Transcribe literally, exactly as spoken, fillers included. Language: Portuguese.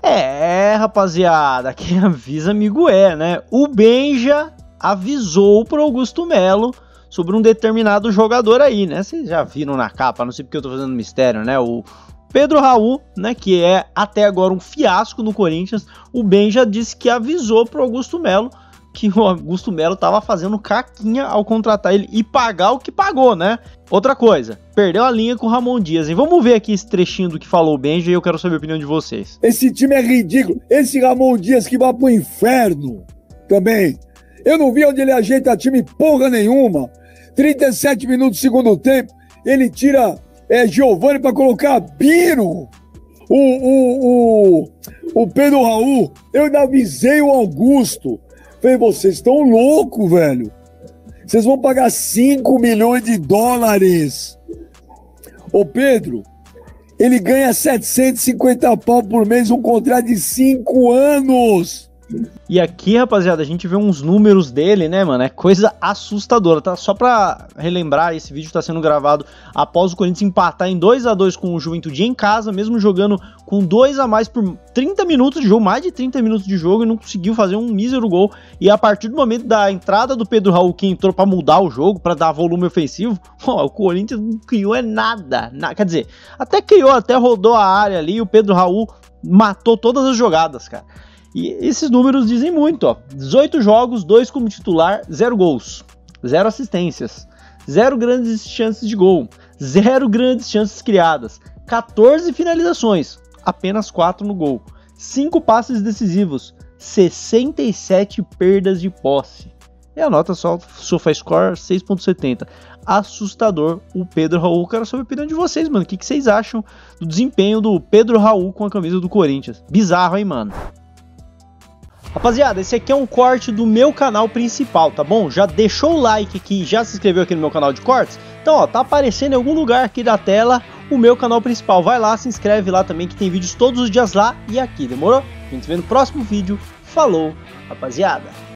É, rapaziada, quem avisa amigo é, né? O Benja avisou pro Augusto Melo sobre um determinado jogador aí, né? Vocês já viram na capa, não sei porque eu tô fazendo mistério, né? O Pedro Raul, né, que é até agora um fiasco no Corinthians. O Benja disse que avisou pro Augusto Melo que o Augusto Melo tava fazendo caquinha ao contratar ele e pagar o que pagou, né? Outra coisa, perdeu a linha com o Ramon Dias, hein? Vamos ver aqui esse trechinho do que falou o Benja e eu quero saber a opinião de vocês. Esse time é ridículo. Esse Ramon Dias que vai pro inferno também. Eu não vi onde ele ajeita time porra nenhuma. trinta e sete minutos do segundo tempo, ele tira é, Giovani pra colocar Biro. O, o, o, o Pedro Raul, eu ainda avisei o Augusto. Falei, vocês estão loucos, velho. Vocês vão pagar cinco milhões de dólares. Ô Pedro, ele ganha setecentos e cinquenta pau por mês, um contrato de cinco anos. E aqui, rapaziada, a gente vê uns números dele, né, mano? É coisa assustadora, tá? Só pra relembrar, esse vídeo tá sendo gravado após o Corinthians empatar em dois a dois com o Juventude em casa, mesmo jogando com dois a mais por trinta minutos de jogo, mais de trinta minutos de jogo, e não conseguiu fazer um mísero gol. E a partir do momento da entrada do Pedro Raul, que entrou pra mudar o jogo, pra dar volume ofensivo, ó, o Corinthians não criou é nada, nada. Quer dizer, até criou, até rodou a área ali, e o Pedro Raul matou todas as jogadas, cara. E esses números dizem muito, ó. dezoito jogos, dois como titular, zero gols, zero assistências, zero grandes chances de gol, zero grandes chances criadas, quatorze finalizações, apenas quatro no gol, cinco passes decisivos, sessenta e sete perdas de posse. E a nota só SofaScore seis ponto setenta. Assustador o Pedro Raul. Quero saber a opinião de vocês, mano. O que, que vocês acham do desempenho do Pedro Raul com a camisa do Corinthians? Bizarro, hein, mano? Rapaziada, esse aqui é um corte do meu canal principal, tá bom? Já deixou o like aqui, já se inscreveu aqui no meu canal de cortes? Então, ó, tá aparecendo em algum lugar aqui da tela o meu canal principal. Vai lá, se inscreve lá também, que tem vídeos todos os dias lá e aqui, demorou? A gente se vê no próximo vídeo. Falou, rapaziada!